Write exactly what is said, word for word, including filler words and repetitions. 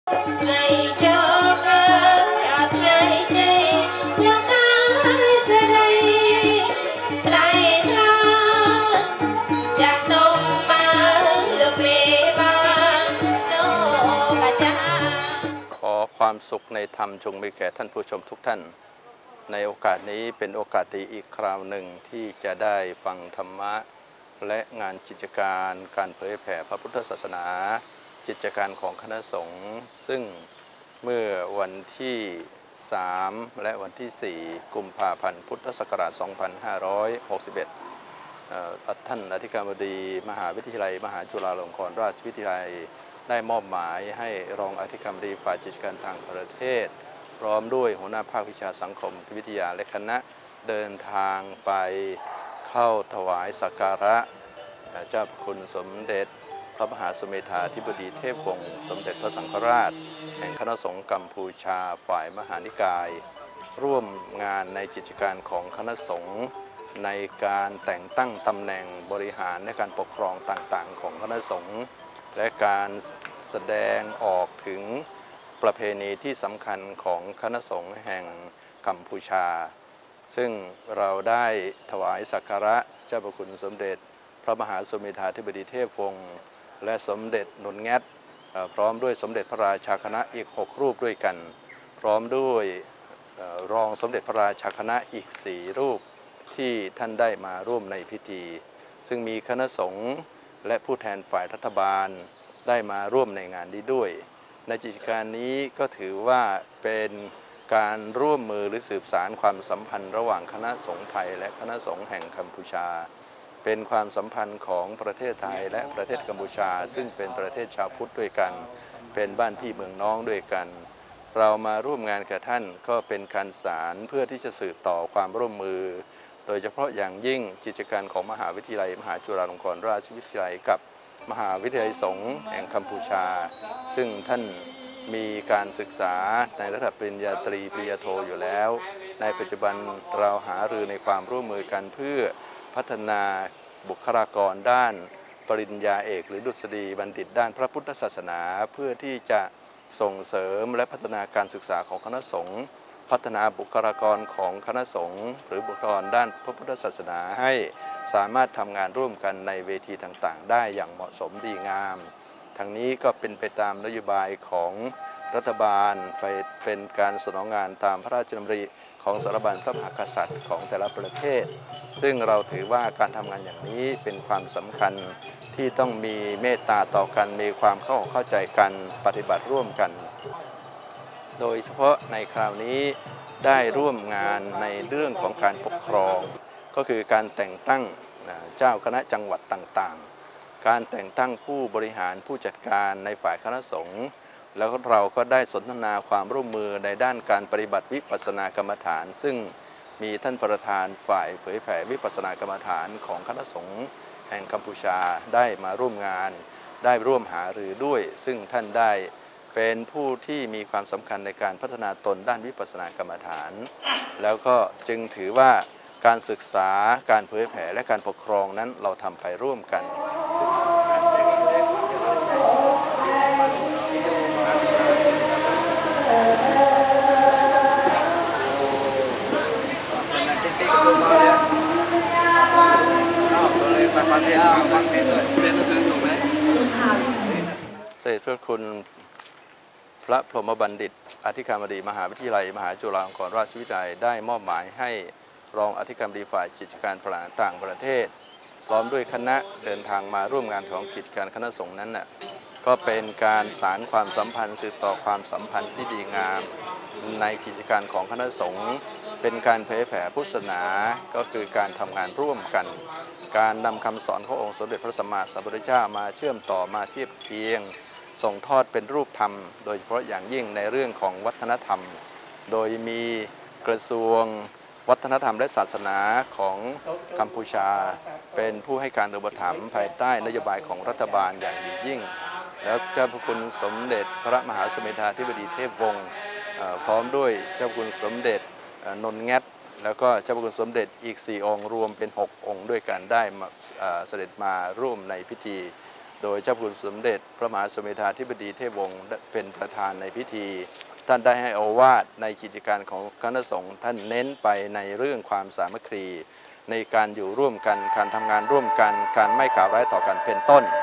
ngày cho cái ạt ngày chơi lo cái giờ đây trai taจากตรงมาเลือกเวบาโนกะจาขอความสุขในธรรมจงมีแก่ท่านผู้ชมทุกท่านในโอกาสนี้เป็นโอกาสดีอีกคราวหนึ่งที่จะได้ฟังธรรมะและงานกิจการการเผยแผ่พระพุทธศาสนากิจการของคณะสงฆ์ซึ่งเมื่อวันที่สามและวันที่สี่กุมภาพันธ์พุทธศักราชสองพันห้าร้อยหกสิบเอ็ดท่านอธิการบดีมหาวิทยาลัยมหาจุฬาลงกรณราชวิทยาลัยได้มอบหมายให้รองอธิการบดีฝ่ายกิจการต่างประเทศพร้อมด้วยหัวหน้าภาควิชาสังคมวิทยาและคณะเดินทางไปเข้าถวายสักการะเจ้าพระคุณสมเด็จพระมหาสมเด็จธิบดีเทพวงศ์สมเด็จพระสังฆราชแห่งคณะสงฆ์กัมพูชาฝ่ายมหานิกายร่วมงานในกิจการของคณะสงฆ์ในการแต่งตั้งตำแหน่งบริหารในการปกครองต่างๆของคณะสงฆ์และการแสดงออกถึงประเพณีที่สำคัญของคณะสงฆ์แห่งกัมพูชาซึ่งเราได้ถวายสักการะเจ้าพระคุณสมเด็จพระมหาสมเด็จธิบดีเทพวงศ์และสมเด็จนนแงดพร้อมด้วยสมเด็จพระราชาคณะอีกหกรูปด้วยกันพร้อมด้วยรองสมเด็จพระราชาคณะอีกสี่รูปที่ท่านได้มาร่วมในพิธีซึ่งมีคณะสงฆ์และผู้แทนฝ่ายรัฐบาลได้มาร่วมในงานนี้ด้วยในกิจการนี้ก็ถือว่าเป็นการร่วมมือหรือสืบสานความสัมพันธ์ระหว่างคณะสงฆ์ไทยและคณะสงฆ์แห่งกัมพูชาเป็นความสัมพันธ์ของประเทศไทยและประเทศกัมพูชาซึ่งเป็นประเทศชาวพุทธด้วยกันเป็นบ้านพี่เมืองน้องด้วยกันเรามาร่วมงานกับท่านก็เป็นการสานเพื่อที่จะสืบต่อความร่วมมือโดยเฉพาะอย่างยิ่งกิจการของมหาวิทยาลัยมหาจุฬาลงกรณราชวิทยาลัยกับมหาวิทยาลัยสงฆ์แห่งกัมพูชาซึ่งท่านมีการศึกษาในระดับปริญญาตรีปริญญาโทอยู่แล้วในปัจจุบันเราหารือในความร่วมมือกันเพื่อพัฒนาบุคลากรด้านปริญญาเอกหรือดุษฎีบัณฑิตด้านพระพุทธศาสนาเพื่อที่จะส่งเสริมและพัฒนาการศึกษาของคณะสงฆ์พัฒนาบุคลากรของคณะสงฆ์หรือบุคลากรด้านพระพุทธศาสนาให้สามารถทำงานร่วมกันในเวทีต่างๆได้อย่างเหมาะสมดีงามทั้งนี้ก็เป็นไปตามนโยบายของรัฐบาลไปเป็นการสนองงานตามพระราชดำริของสถาบันพระมหากษัตริย์ของแต่ละประเทศซึ่งเราถือว่าการทำงานอย่างนี้เป็นความสำคัญที่ต้องมีเมตตาต่อกันมีความเข้าเข้าใจกันปฏิบัติร่วมกันโดยเฉพาะในคราวนี้ได้ร่วมงานในเรื่องของการปกครองก็คือการแต่งตั้งเจ้าคณะจังหวัดต่างๆการแต่งตั้งผู้บริหารผู้จัดการในฝ่ายคณะสงฆ์แล้วเราก็ได้สนทนาความร่วมมือในด้านการปฏิบัติวิปัสสนากรรมฐานซึ่งมีท่านประธานฝ่ายเผยแผ่วิปัสสนากรรมฐานของคณะสงฆ์แห่งกัมพูชาได้มาร่วมงานได้ร่วมหารือด้วยซึ่งท่านได้เป็นผู้ที่มีความสำคัญในการพัฒนาตนด้านวิปัสสนากรรมฐานแล้วก็จึงถือว่าการศึกษาการเผยแผ่และการปกครองนั้นเราทำไปร่วมกันเดชพระคุณพระพรหมบัณฑิตอธิการบดีมหาวิทยาลัยมหาจุฬาลงกรณราชวิทยาลัยได้มอบหมายให้รองอธิการบดีฝ่ายกิจการต่างประเทศพร้อมด้วยคณะเดินทางมาร่วมงานของกิจการคณะสงฆ์นั้นน่ะก็เป็นการสานความสัมพันธ์สืบต่อความสัมพันธ์ที่ดีงามในกิจการของคณะสงฆ์เป็นการเผยแผ่พุทธศาสนาก็คือการทำงานร่วมกันการนำคำสอนขององค์สมเด็จพระสัมมาสัมพุทธเจ้ามาเชื่อมต่อมาเทียบเคียงส่งทอดเป็นรูปธรรมโดยเฉพาะอย่างยิ่งในเรื่องของวัฒนธรรมโดยมีกระทรวงวัฒนธรรมและศาสนาของกัมพูชาเป็นผู้ให้การอุปถัมภ์ภายใต้นโยบายของรัฐบาลอย่างยิ่งแล้วเจ้าพระคุณสมเด็จพระมหาสมเด็จธิบดีเทพวงศ์พร้อมด้วยเจ้าพระคุณสมเด็จนนแงดแล้วก็เจ้าพระคุณสมเด็จอีกสี่องค์รวมเป็นหกองค์ด้วยกันได้มาเสด็จมาร่วมในพิธีโดยเจ้าคุณสมเด็จพระมหาสมเด็จธิบดีเทพวงศ์เป็นประธานในพิธีท่านได้ให้โอวาทในกิจการของคณะสงฆ์ท่านเน้นไปในเรื่องความสามัคคีในการอยู่ร่วมกันการทำงานร่วมกันการไม่กล่าวร้ายต่อกันเป็นต้น